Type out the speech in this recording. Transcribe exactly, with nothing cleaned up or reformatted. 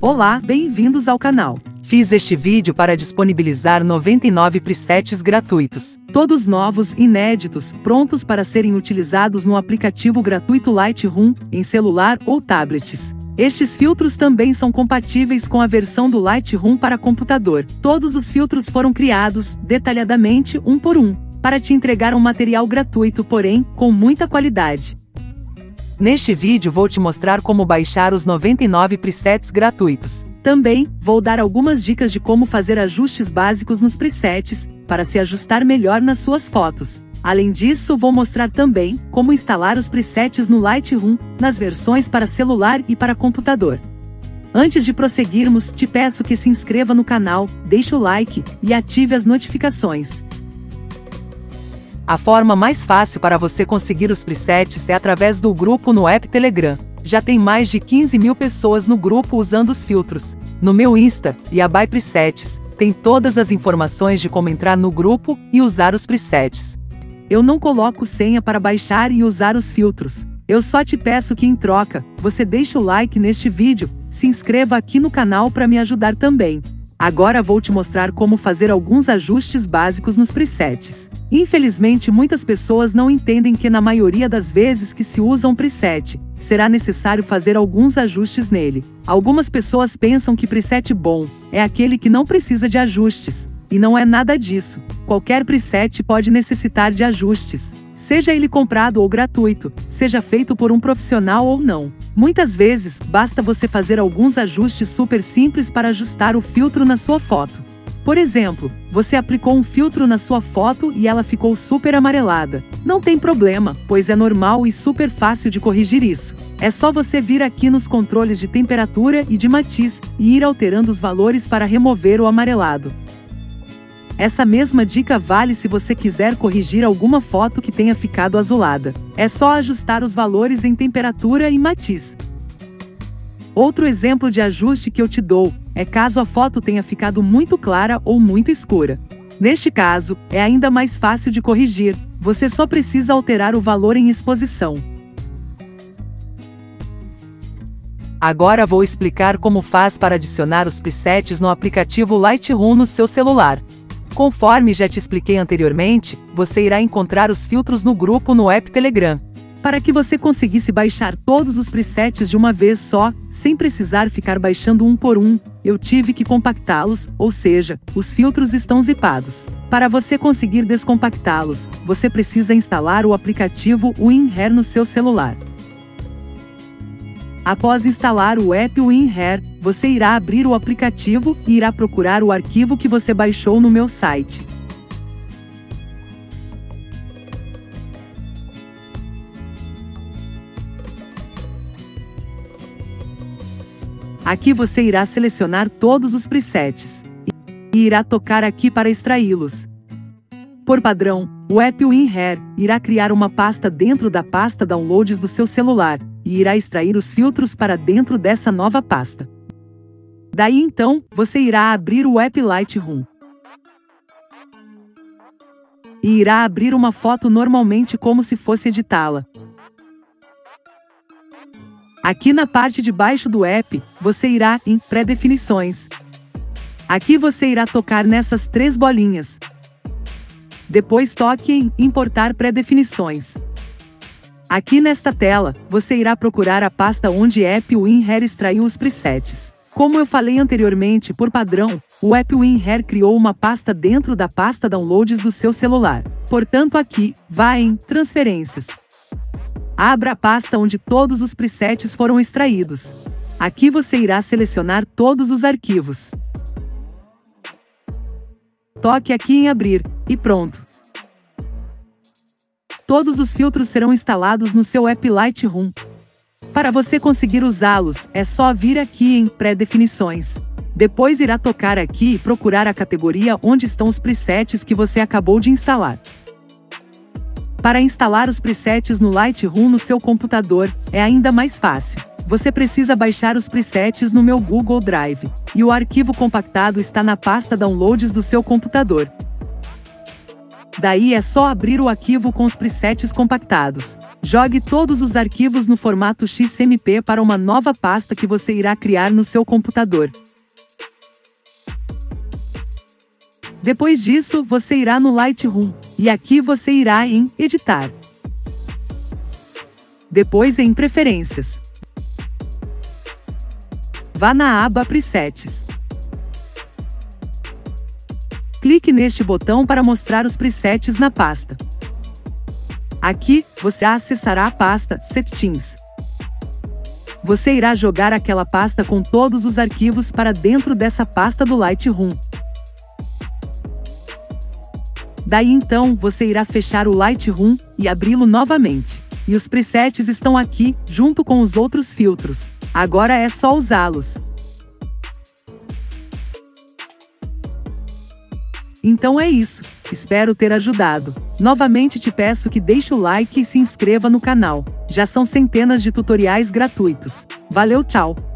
Olá, bem-vindos ao canal. Fiz este vídeo para disponibilizar noventa e nove presets gratuitos, todos novos, inéditos, prontos para serem utilizados no aplicativo gratuito Lightroom, em celular ou tablets. Estes filtros também são compatíveis com a versão do Lightroom para computador. Todos os filtros foram criados, detalhadamente, um por um, para te entregar um material gratuito, porém, com muita qualidade. Neste vídeo vou te mostrar como baixar os noventa e nove presets gratuitos. Também, vou dar algumas dicas de como fazer ajustes básicos nos presets, para se ajustar melhor nas suas fotos. Além disso, vou mostrar também como instalar os presets no Lightroom, nas versões para celular e para computador. Antes de prosseguirmos, te peço que se inscreva no canal, deixe o like e ative as notificações. A forma mais fácil para você conseguir os presets é através do grupo no app Telegram. Já tem mais de quinze mil pessoas no grupo usando os filtros. No meu Insta, Yabai Presets, tem todas as informações de como entrar no grupo e usar os presets. Eu não coloco senha para baixar e usar os filtros. Eu só te peço que, em troca, você deixe o like neste vídeo, se inscreva aqui no canal para me ajudar também. Agora vou te mostrar como fazer alguns ajustes básicos nos presets. Infelizmente, muitas pessoas não entendem que na maioria das vezes que se usa um preset, será necessário fazer alguns ajustes nele. Algumas pessoas pensam que preset bom é aquele que não precisa de ajustes, e não é nada disso. Qualquer preset pode necessitar de ajustes, seja ele comprado ou gratuito, seja feito por um profissional ou não. Muitas vezes, basta você fazer alguns ajustes super simples para ajustar o filtro na sua foto. Por exemplo, você aplicou um filtro na sua foto e ela ficou super amarelada. Não tem problema, pois é normal e super fácil de corrigir isso. É só você vir aqui nos controles de temperatura e de matiz e ir alterando os valores para remover o amarelado. Essa mesma dica vale se você quiser corrigir alguma foto que tenha ficado azulada. É só ajustar os valores em temperatura e matiz. Outro exemplo de ajuste que eu te dou é caso a foto tenha ficado muito clara ou muito escura. Neste caso, é ainda mais fácil de corrigir, você só precisa alterar o valor em exposição. Agora vou explicar como faz para adicionar os presets no aplicativo Lightroom no seu celular. Conforme já te expliquei anteriormente, você irá encontrar os filtros no grupo no app Telegram. Para que você conseguisse baixar todos os presets de uma vez só, sem precisar ficar baixando um por um, eu tive que compactá-los, ou seja, os filtros estão zipados. Para você conseguir descompactá-los, você precisa instalar o aplicativo WinRAR no seu celular. Após instalar o app WinRAR, você irá abrir o aplicativo e irá procurar o arquivo que você baixou no meu site. Aqui você irá selecionar todos os presets e irá tocar aqui para extraí-los. Por padrão, o app WinRAR irá criar uma pasta dentro da pasta Downloads do seu celular e irá extrair os filtros para dentro dessa nova pasta. Daí então, você irá abrir o app Lightroom e irá abrir uma foto normalmente como se fosse editá-la. Aqui na parte de baixo do app, você irá em Pré-definições. Aqui você irá tocar nessas três bolinhas. Depois toque em Importar pré-definições. Aqui nesta tela, você irá procurar a pasta onde app WinRAR extraiu os presets. Como eu falei anteriormente, por padrão, o app WinRAR criou uma pasta dentro da pasta Downloads do seu celular. Portanto, aqui, vá em Transferências. Abra a pasta onde todos os presets foram extraídos. Aqui você irá selecionar todos os arquivos. Toque aqui em Abrir, e pronto. Todos os filtros serão instalados no seu app Lightroom. Para você conseguir usá-los, é só vir aqui em Pré-definições. Depois irá tocar aqui e procurar a categoria onde estão os presets que você acabou de instalar. Para instalar os presets no Lightroom no seu computador, é ainda mais fácil. Você precisa baixar os presets no meu Google Drive, e o arquivo compactado está na pasta Downloads do seu computador. Daí é só abrir o arquivo com os presets compactados. Jogue todos os arquivos no formato X M P para uma nova pasta que você irá criar no seu computador. Depois disso, você irá no Lightroom, e aqui você irá em Editar. Depois em Preferências. Vá na aba Presets. Clique neste botão para mostrar os presets na pasta. Aqui, você acessará a pasta Settings. Você irá jogar aquela pasta com todos os arquivos para dentro dessa pasta do Lightroom. Daí então, você irá fechar o Lightroom e abri-lo novamente. E os presets estão aqui, junto com os outros filtros. Agora é só usá-los. Então é isso, espero ter ajudado. Novamente te peço que deixe o like e se inscreva no canal. Já são centenas de tutoriais gratuitos. Valeu, tchau!